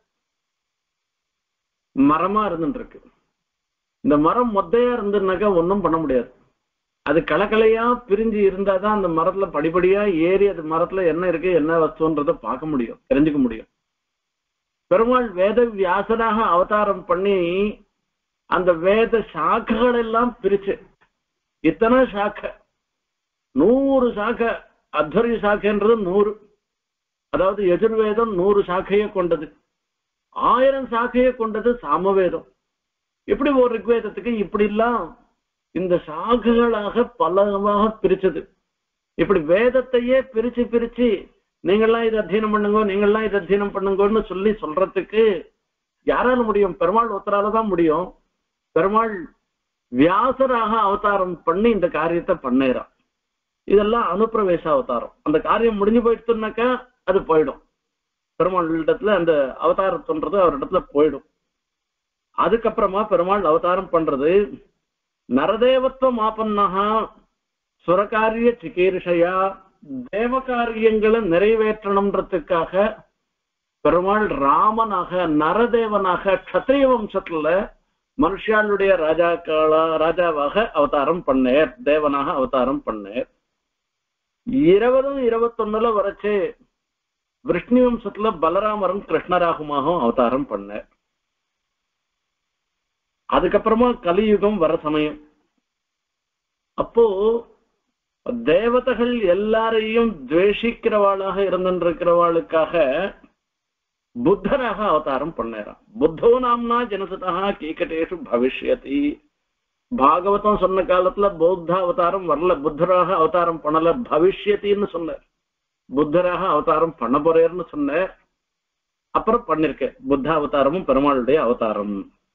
மரமா இருந்துட்டு இருக்கு. இந்த மரம் மொத்தையா இருந்துனாக்கா ஒன்னும் பண்ண முடியாது. அது கலக்கலையா பிரிஞ்சு இருந்தாதான் அந்த மரத்துல படிப்படியா ஏறி அது மரத்துல என்ன இருக்கு என்ன வஸ்துன்றத பார்க்க முடியும், தெரிஞ்சுக்க முடியும். பெருமாள் வேத வியாசனாக அவதாரம் பண்ணி அந்த வேத சாக்கைகள் எல்லாம் பிரிச்சு இத்தனை சாக்கை 100 சாக்கை. அத்வர்ய சாக்கைன்றது 100, அதாவது யஜுர்வேதம் 100 சாக்கையை கொண்டது. 1000 சாக்கையை கொண்டது சாமவேதம். இப்படி ஒரு ரிக்வேதத்துக்கு இப்படி எல்லாம் இந்த சாக்குகளாக பலமாக பிரிச்சது. இப்படி வேதத்தையே பிரிச்சு பிரிச்சு நீங்கள்லாம் இதை அத்தியனம் பண்ணுங்க நீங்கள்லாம் இதை அத்தியனம் பண்ணுங்கன்னு சொல்றதுக்கு யாரால முடியும்? பெருமாள் ஒருத்தரால தான் முடியும். பெருமாள் வியாசராக அவதாரம் பண்ணி இந்த காரியத்தை பண்ணேறான். இதெல்லாம் அனுப்பிரவேச அவதாரம். அந்த காரியம் முடிஞ்சு போயிடுச்சுன்னாக்கா அது போயிடும். பெருமாள் இடத்துல அந்த அவதாரத்துன்றது அவரிடத்துல போயிடும். அதுக்கப்புறமா பெருமாள் அவதாரம் பண்றது நரதேவத்துவம் ஆபன்னஹா சுரகாரிய சிகீர்ஷையா தேவ காரியங்களை நிறைவேற்றணும்ன்றதுக்காக பெருமாள் ராமனாக நரதேவனாக க்ஷத்ரிய வம்சத்துல மனுஷாளுடைய ராஜாவாக அவதாரம் பண்ணேர், தேவனாக அவதாரம் பண்ணேர். 20-21 வரைச்சு விஷ்ணு வம்சத்துல பலராமரும் கிருஷ்ணராகுமாகவும் அவதாரம் பண்ணேர். அதுக்கப்புறமா கலியுகம் வர சமயம். அப்போ தேவதைகள் எல்லாரையும் துவேஷிக்கிறவாளாக இருந்திருக்கிறவாளுக்காக புத்தராக அவதாரம் பண்ணேராம். புத்தோ நாம்னா ஜனசதா கீகட்டேஷு பவிஷ்யதி. பாகவதம் சொன்ன காலத்துல பௌத்த அவதாரம் வரல, புத்தராக அவதாரம் பண்ணல, பவிஷ்யத்தின்னு சொன்னார். புத்தராக அவதாரம் பண்ண போறேன்னு சொன்னார். அப்புறம் பண்ணிருக்க புத்த அவதாரமும் பெருமாளுடைய அவதாரம்.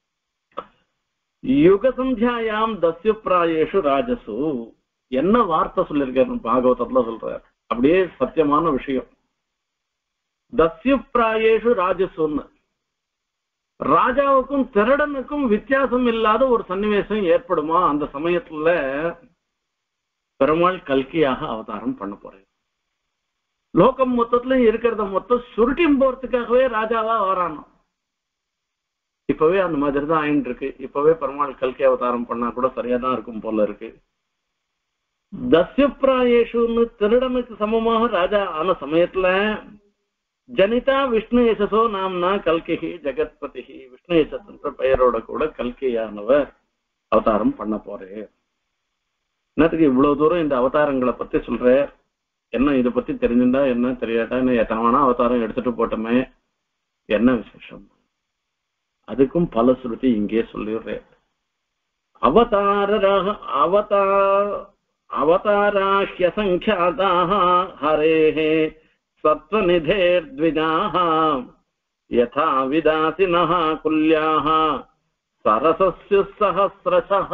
யுக சந்தியாயாம் தஸ்ய பிராயேஷு ராஜசு. என்ன வார்த்தை சொல்லியிருக்காரு பாகவதத்துல சொல்றார், அப்படியே சத்தியமான விஷயம். தஸ்ய பிராயேஷு ராஜசுன்னு ராஜாவுக்கும் திருடனுக்கும் வித்தியாசம் இல்லாத ஒரு சன்னிவேசம் ஏற்படுமா? அந்த சமயத்துல பெருமாள் கல்கியாக அவதாரம் பண்ண போறேன். லோகம் மொத்தத்துல இருக்கிறத மொத்தம் சுருட்டியும் போறதுக்காகவே ராஜாவா வரானோ. இப்பவே அந்த மாதிரி தான் ஆயிட்டு இருக்கு. இப்பவே பெருமாள் கல்கி அவதாரம் பண்ணா கூட சரியாதான் இருக்கும் போல இருக்கு. தஸ்யப்பிராயேஷுன்னு திருடனுக்கு சமமாக ராஜா ஆன சமயத்துல ஜனிதா விஷ்ணு யசசோ நாம்னா கல்கி ஜெகத்பதி. விஷ்ணு யசஸ் என்ற பெயரோட கூட கல்கியானவர் அவதாரம் பண்ண போறேன். என்னத்துக்கு இவ்வளவு தூரம் இந்த அவதாரங்களை பத்தி சொல்ற? என்ன இதை பத்தி தெரிஞ்சுட்டா என்ன, தெரியாட்டா என்ன, எத்தனை அவதாரம் எடுத்துட்டு போட்டோமே, என்ன விசேஷம்? அதுக்கும் பல ஸ்ருதி இங்கே சொல்லிடுறேன். அவதாராஹ்ய சங்க்யாதாக ஹரேஹே சத்வநிதேர்த்விஜாஹ யதா விதாசினஹ குல்யாஹ சரசஸ்ய சஹஸ்ரசஹ.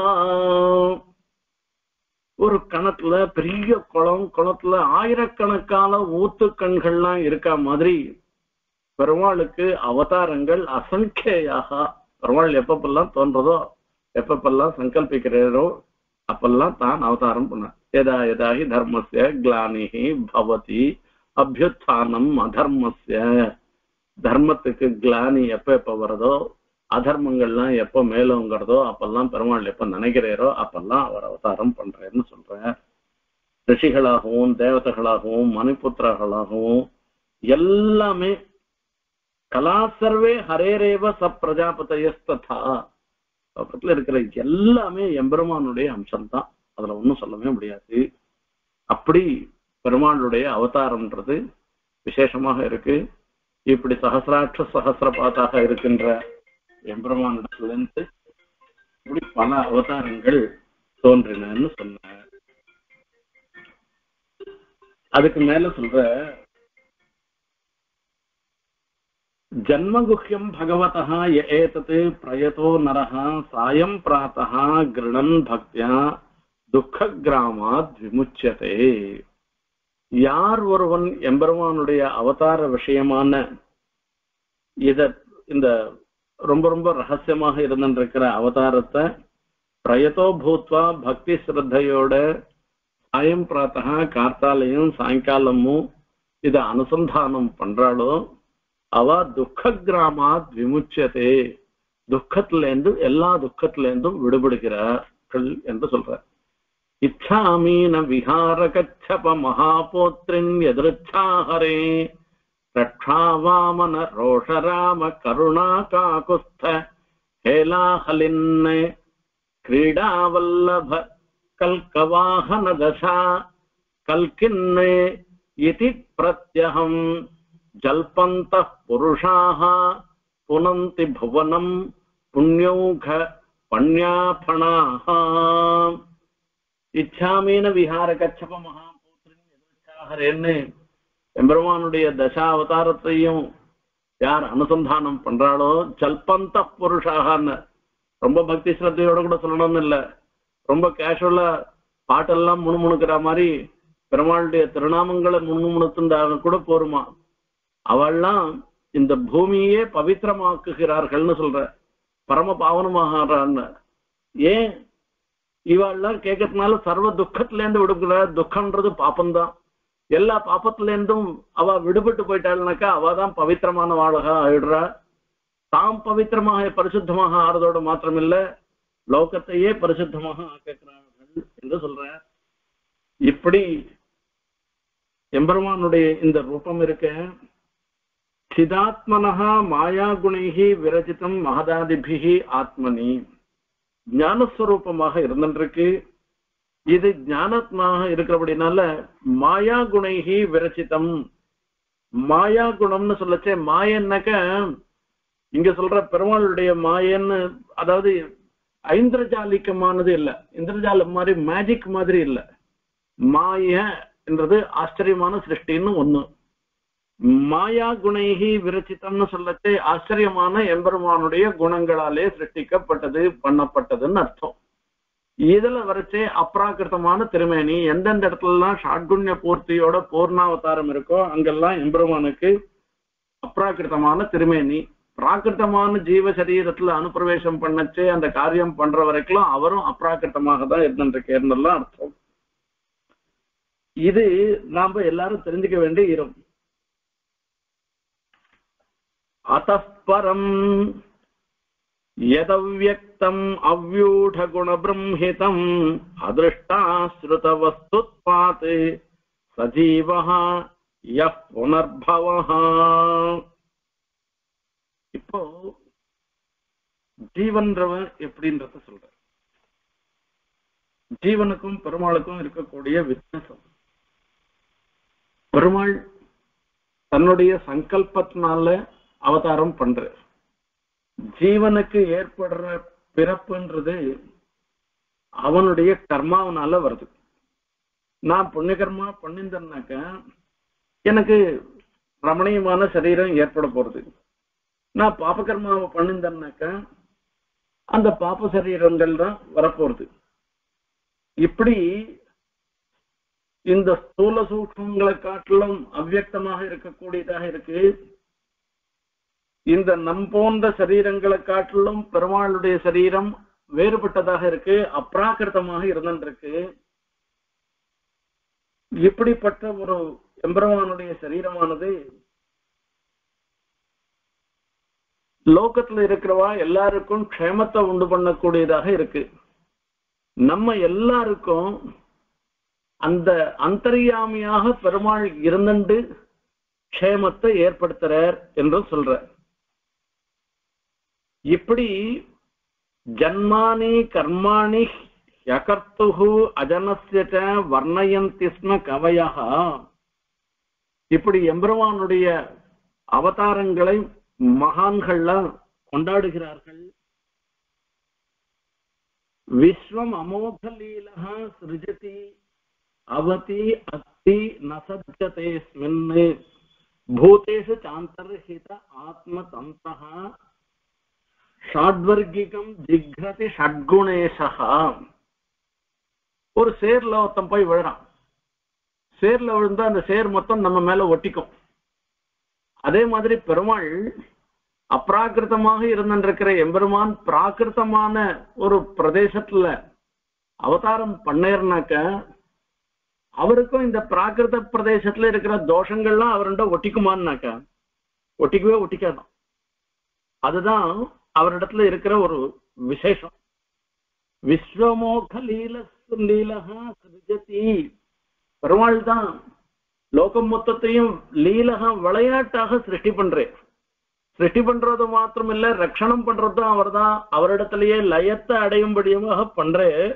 ஒரு கணத்துல பெரிய குளத்துல ஆயிரக்கணக்கான ஊத்துக்கண்கள்லாம் இருக்கா மாதிரி பெருமாளுக்கு அவதாரங்கள் அசங்கேயாக. பெருமாள் எப்பப்பெல்லாம் தோன்றதோ, எப்பப்பெல்லாம் சங்கல்பிக்கிறோ அப்பெல்லாம் தான் அவதாரம் பண்ண. எதா எதாகி தர்மஸ்ய கிளானிஹி பவதி அபியுத்தானம் அதர்மஸ்ய. தர்மத்துக்கு கிளானி எப்ப வருதோ, அதர்மங்கள்லாம் எப்ப மேலோங்கிறதோ அப்பெல்லாம் பெருமாள் எப்ப நினைக்கிறேரோ அப்பெல்லாம் அவர் அவதாரம் பண்றேன்னு சொல்ற. ரிஷிகளாகவும் தேவதைகளாகவும் மணிபுத்திரர்களாகவும் எல்லாமே கலா சர்வே ஹரேரேவ ச பிரஜாபதயஸ்ததா. பக்கத்துல இருக்கிற எல்லாமே எம்பெருமானுடைய அம்சம்தான், அதுல ஒன்னும் சொல்லவே முடியாது. அப்படி பெருமாளுடைய அவதாரம்ன்றது விசேஷமாக இருக்கு. இப்படி சஹசிராட்ச சஹசிரபாதாக இருக்கின்ற எம்பெருமானிடத்திலிருந்து இப்படி பல அவதாரங்கள் தோன்றினன்னு சொன்ன. அதுக்கு மேல சொல்ற ஜன்மகுஹ்யம் பகவதः ஏதத் பிரயதோ நரஹ சாயம் பிராத்தः கிருணன் பக்தியா துக்க கிராமாத் விமுச்யதே. யார் ஒருவன் எம்பெருமானுடைய அவதார விஷயமான இந்த ரொம்ப ரொம்ப ரகசியமாக இருந்திருக்கிற அவதாரத்தை பிரயதோ பூத்வா பக்தி ஸ்ரத்தையோட சாயம் பிராத்தः கார்த்தாலையும் சாயங்காலமும் இதை அனுசந்தானம் பண்றாளோ அவ துக்க கிராமாத் விமுச்சதே. துக்கத்திலேருந்து எல்லா துக்கத்திலேருந்தும் விடுபடுகிறார்கள் என்று சொல்ற. இச்சாமீன விஹார கச்சப மகாபோத்ரின் எதிர்ச்சாஹரே ரக்ஷாவாமன ரோஷராம கருணா காகுஸ்த ஹேலாஹலின் கிரீடாவல்லப கல்கவாஹன தசா கல்கின்னே இதி பிரத்யஹம் ஜல்பந்தः புருஷாः புனந்தி புவனம் புண்ணியௌக பண்யாபணாः. இச்சாமீன விஹார கச்சப மகாபூத்ரின் எதிர்ச்சாஹரேன்னு எம்பெருமானுடைய தசா அவதாரத்தையும் யார் அனுசந்தானம் பண்றாளோ ஜல்பந்த புருஷாகன்னு ரொம்ப பக்தி ஸ்ரத்தையோட கூட சொல்லணும்னு இல்ல, ரொம்ப கேஷுவலா பாட்டெல்லாம் முணுமுணுக்கிற மாதிரி பெருமாளுடைய திருநாமங்களை முணுமுணுத்துந்தாங்க கூட போருமா. அவள்லாம் இந்த பூமியே பவித்திரமாக்குகிறார்கள்னு சொல்ற, பரம பாவனமாகறான்னு. ஏன் இவாள்லாம் கேட்கறதுனால சர்வ துக்கத்துல இருந்து விடுபடுற, துக்கம்ன்றது பாப்பம்தான். எல்லா பாப்பத்துல இருந்தும் அவ விடுபட்டு போயிட்டாள்னாக்கா அவதான் பவித்திரமான வாழகா ஆயிடுறா. தாம் பவித்திரமாக பரிசுத்தமாக ஆறதோட மாத்திரமில்ல, லோகத்தையே பரிசுத்தமாக ஆக்கிறார்கள் என்று சொல்ற. இப்படி எம்பெருமானுடைய இந்த ரூபம் இருக்க, சிதாத்மனஹா மாயா குணைஹி விரஜிதம் மகதாதிபிஹி ஆத்மனி, ஞானஸ்வரூபமாக இருந்துருக்கு. இது ஞானத்மாக இருக்கிறபடினால மாயா குணைஹி விரச்சிதம். மாயா குணம்னு சொல்லச்சே, மாயன்னாக்க இங்க சொல்ற பெருமாளுடைய மாயன்னு, அதாவது ஐந்திரஜாலிக்கமானது இல்ல, இந்திரஜாலம் மாதிரி மேஜிக் மாதிரி இல்ல. மாய என்றது ஆச்சரியமான சிருஷ்டின்னு ஒண்ணு. மாயா குணைஹி விரச்சிதம்னு சொல்லச்சே ஆச்சரியமான எம்பெருமானுடைய குணங்களாலே சிருஷ்டிக்கப்பட்டது பண்ணப்பட்டதுன்னு அர்த்தம். இதுல வரைச்சே அப்ராகிருத்தமான திருமேனி, எந்தெந்த இடத்துலலாம் ஷாட்குண்ய பூர்த்தியோட பூர்ணாவதாரம் இருக்கோ அங்கெல்லாம் எம்பெருமானுக்கு அப்ராகிருத்தமான திருமேனி. பிராகிருத்தமான ஜீவ சரீரத்துல அனுப்பிரவேசம் பண்ணச்சே அந்த காரியம் பண்ற வரைக்கும் அவரும் அப்ராகிருத்தமாக தான் இருந்துருக்கேன்னு அர்த்தம். இது நாம எல்லாரும் தெரிஞ்சுக்க வேண்டி இருக்கும். அத்தப்பரம் யதவ்யக்தம் அவ்யூட குணபிரம்ஹிதம் அதிருஷ்டாஸ்ருதவஸ்துத்பாத் சஜீவஹ யஹ் புனர்பவஹ. இப்போ ஜீவன்றவன் எப்படின்றத சொல்ற. ஜீவனுக்கும் பெருமாளுக்கும் இருக்கக்கூடிய வித்தியாசம், பெருமாள் தன்னுடைய சங்கல்பத்தினால அவதாரம் பண்ற, ஜீவனுக்கு ஏற்படுற பிறப்புன்றது அவனுடைய கர்மாவனால வருது. நான் புண்ணிய கர்மா பண்ணிருந்தேன்னாக்க எனக்கு ரமணீயமான சரீரம் ஏற்பட போறது. நான் பாப கர்மாவை பண்ணிருந்தேன்னாக்க அந்த பாப சரீரங்கள் தான் வரப்போறது. இப்படி இந்த ஸ்தூல சூக்ஷ்மங்களை காட்டிலும் அவ்வியக்தமாக இருக்கக்கூடியதாக இருக்கு. இந்த நம் போன்ற சரீரங்களை காட்டிலும் பெருமாளுடைய சரீரம் வேறுபட்டதாக இருக்கு, அப்ராகிருத்தமாக இருந்திருக்கு. இப்படிப்பட்ட ஒரு எம்பெருமானுடைய சரீரமானது லோகத்துல இருக்கிறவா எல்லாருக்கும் க்ஷேமத்தை உண்டு பண்ணக்கூடியதாக இருக்கு. நம்ம எல்லாருக்கும் அந்த அந்தர்யாமியாக பெருமாள் இருந்துண்டு க்ஷேமத்தை ஏற்படுத்துறார் என்று சொல்ற. இப்படி ஜன்மானி கர்மாணி யகர்த்துஹு அஜனஸ்ய வர்ணயந்தி ஸ்ம கவயஹ. இப்படி எம்பெருமானுடைய அவதாரங்களை மகான்கள்லாம் கொண்டாடுகிறார்கள். விஸ்வம் அமோகலீலஹ சிருஜதி அவதி அஸ்தி நசஜ்ஜதேஸ்மின் பூதேஷு சாந்தர்ஹித ஆத்மதந்தஹ ஷாட்வர்கிகம் ஜிக்ரதி ஷட்குணேஷஹ. ஒரு சேர்ல ஒருத்தன் போய் விழுறான். சேர்ல விழுந்தா அந்த சேர் மொத்தம் நம்ம மேல ஒட்டிக்கும். அதே மாதிரி பெருமாள் அப்ராகிருத்தமாக இருந்திருக்கிற எம்பெருமான் பிராகிருத்தமான ஒரு பிரதேசத்துல அவதாரம் பண்ணேர்னாக்க அவருக்கும் இந்த பிராகிருத பிரதேசத்துல இருக்கிற தோஷங்கள்லாம் அவருண்ட ஒட்டிக்குமான்னாக்க ஒட்டிக்கவே ஒட்டிக்காதான். அதுதான் அவரிடத்துல இருக்கிற ஒரு விசேஷம். விஸ்வமோக லீலஹா சிருஜதி. பெருமாள் தான் லோகம் மொத்தத்தையும் லீலகா விளையாட்டாக சிருஷ்டி பண்றேன். சிருஷ்டி பண்றது மாத்திரம் இல்ல, ரட்சணம் பண்றதும் அவர் தான். அவரிடத்திலேயே லயத்தை அடையும்படியாக பண்ற.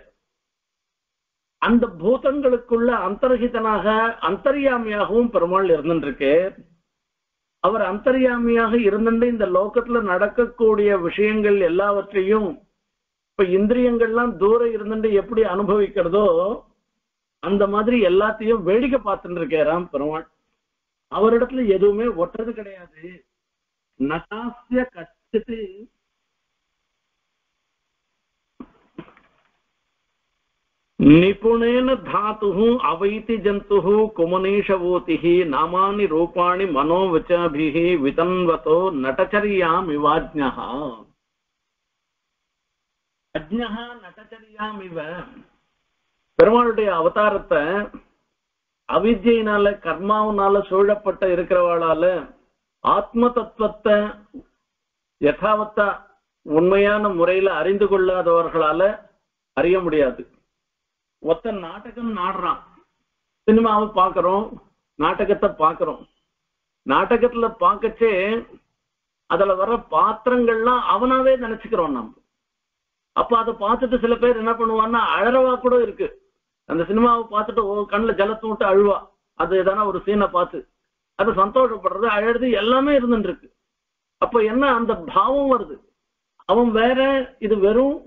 அந்த பூதங்களுக்குள்ள அந்தர்ஹிதனாக அந்தர்யாமியாகவும் பெருமாள் இருந்துருக்கு. அவர் அந்தர்யாமியாக இருந்துட்டு இந்த லோகத்துல நடக்கக்கூடிய விஷயங்கள் எல்லாவற்றையும் இப்ப இந்திரியங்கள்லாம் தூரம் இருந்துட்டு எப்படி அனுபவிக்கிறதோ அந்த மாதிரி எல்லாத்தையும் வேடிக்கை பார்த்துட்டு இருக்காராம் பெருமாள். அவரிடத்துல எதுவுமே ஒட்டுறது கிடையாது. நசாஸ்ய கச்சித் निपुणेन धातुः अवैति जन्तुः कुमनीषवोतिः नामानि रूपाणि मनोवचाभिः वितन्वतो नटचर्यामिवाज्ञः अज्ञः नटचर्यामिव பெருமாளுடைய அவதாரத்தை அவித்யினால கர்மாவனால சூழப்பட்ட இருக்கிறவாளால ஆத்ம தத்துவத்தை யதாவத்தா உண்மையான முறையில அறிந்து கொள்ளாதவர்களால அறிய முடியாது. ஒருத்தன் நாடகம் நாடுறான், சினிமாவை பாக்குறோம், நாடகத்தை பாக்குறோம். நாடகத்துல பாக்கச்சே அதுல வர்ற பாத்திரங்கள்லாம் அவனாவே நினைச்சுக்கிறோம் நம்ம. அப்ப அதை பார்த்துட்டு சில பேர் என்ன பண்ணுவான்னா அழறவா கூட இருக்கு. அந்த சினிமாவை பார்த்துட்டு கண்ணுல ஜலத்தை விட்டு அழுவா. அது எதனா ஒரு சீனை பார்த்து அது சந்தோஷப்படுறது, அழறது எல்லாமே இருந்துட்டு இருக்கு. அப்ப என்ன அந்த பாவம் வருது. அவன் வேற, இது வெறும்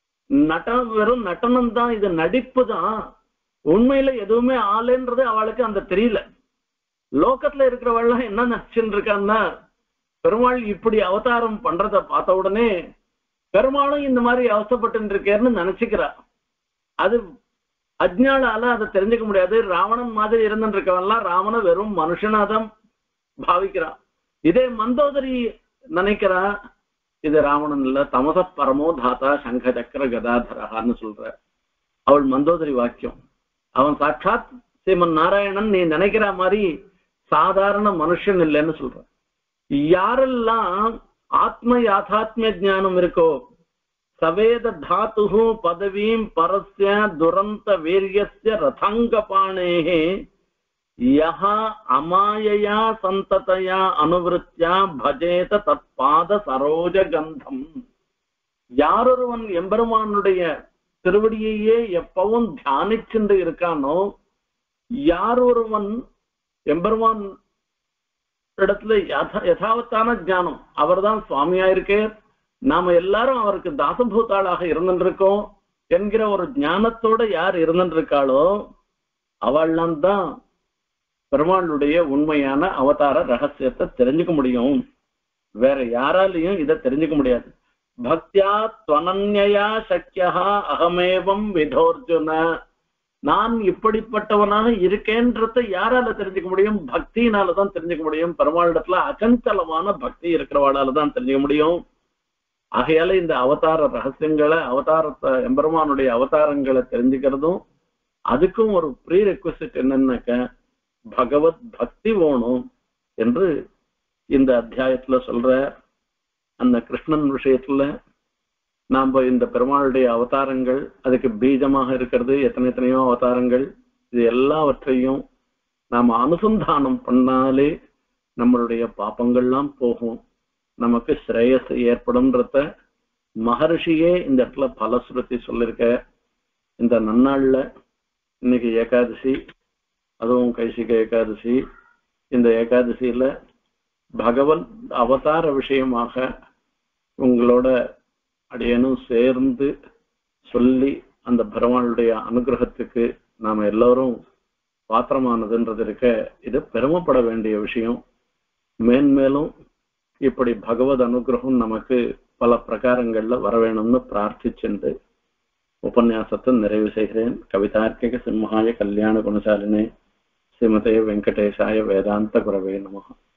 நடனம் தான், இது நடிப்பு தான். உண்மையில எதுவுமே ஆளுன்றது அவளுக்கு அந்த தெரியல. லோகத்துல இருக்கிறவள்லாம் என்ன நினைச்சுட்டு இருக்கான்னா பெருமாள் இப்படி அவதாரம் பண்றத பார்த்த உடனே பெருமாளும் இந்த மாதிரி அவசப்பட்டு இருக்கேன்னு நினைச்சுக்கிறா. அது அஜ்ஞானால அதை தெரிஞ்சுக்க முடியாது. ராவணன் மாதிரி இருந்துட்டு இருக்கவன்லாம் ராவண வெறும் மனுஷனாதான் பாவிக்கிறான். இதே மந்தோதரி நினைக்கிறா இது ராவணன் இல்ல, தமச பரமோ தாத்தா சங்க சக்கர கதாதரகான்னு சொல்ற அவள் மந்தோதரி வாக்கியம். அவன் சாட்சாத் ஸ்ரீமன் நாராயணன் நீ நினைக்கிற மாதிரி சாதாரண மனுஷன் இல்லைன்னு சொல்ற. யாரெல்லாம் ஆத்ம யாதாத்மிய ஞானம் இருக்கோ சவேத தாத்து பதவீம் பரஸ்ய துரந்த வீரியஸ்ய ரதங்கபாணேஹே யஹா அமாயயா சந்ததயா அனுவிருத்தியா பஜேத தத்பாத சரோஜ கந்தம். யாரொருவன் எம்பெருமானுடைய திருவடியையே எப்பவும் தியானிச்சுண்டு இருக்கானோ, யார் ஒருவன் எம்பெருமான் இடத்துல யதாவத்தான ஞானம், அவர் தான் சுவாமியா இருக்கே, நாம எல்லாரும் அவருக்கு தாசபூத்தாளாக இருந்துருக்கோம் என்கிற ஒரு ஞானத்தோட யார் இருந்துருக்காளோ அவள்லாம் தான் பெருமாளுடைய உண்மையான அவதார ரகசியத்தை தெரிஞ்சுக்க முடியும். வேற யாராலையும் இதை தெரிஞ்சுக்க முடியாது. பக்தியா துவனன்யா சக்கியா அகமேவம் விதோர்ஜுன. நான் இப்படிப்பட்டவனாக இருக்கேன்றத யாரால தெரிஞ்சுக்க முடியும்? பக்தியினாலதான் தெரிஞ்சுக்க முடியும். பெருமாளிடத்துல அகஞ்சலமான பக்தி இருக்கிறவாளால தான் தெரிஞ்சுக்க முடியும். ஆகையால இந்த அவதார ரகசியங்களை, அவதாரத்தை, எம்பெருமானுடைய அவதாரங்களை தெரிஞ்சுக்கிறதும் அதுக்கும் ஒரு ப்ரீ ரெக்வசிட் என்னன்னாக்க பகவத் பக்தி வேணும் என்று இந்த அத்தியாயத்துல சொல்ற. அந்த கிருஷ்ணன் விஷயத்துல நாம இந்த பெருமாளுடைய அவதாரங்கள், அதுக்கு பீஜமாக இருக்கிறது எத்தனையோ அவதாரங்கள், இது எல்லாவற்றையும் நாம அனுசந்தானம் பண்ணாலே நம்மளுடைய பாப்பங்கள்லாம் போகும், நமக்கு ஸ்ரேயஸ் ஏற்படும்ன்றத மகர்ஷியே இந்த இடத்துல பலஸ்ருதி சொல்லிருக்க. இந்த நன்னாள்ல இன்னைக்கு ஏகாதசி, அதுவும் கைசிக ஏகாதசி. இந்த ஏகாதசியில பகவன் அவதார விஷயமாக உங்களோட அடியனும் சேர்ந்து சொல்லி அந்த பெருமாளுடைய அனுகிரகத்துக்கு நாம எல்லாரும் பாத்திரமானதுன்றது இருக்க, இது பெருமைப்பட வேண்டிய விஷயம். மேன்மேலும் இப்படி பகவத் அனுகிரகம் நமக்கு பல பிரகாரங்கள்ல வர வேணும்னு பிரார்த்திச்சென்று உபன்யாசத்தை நிறைவு செய்கிறேன். கவிதார்க்கிக சிம்ஹாய கல்யாண குணசாலினே ஸ்ரீமதே வெங்கடேசாய வேதாந்த குரவே நமஹ.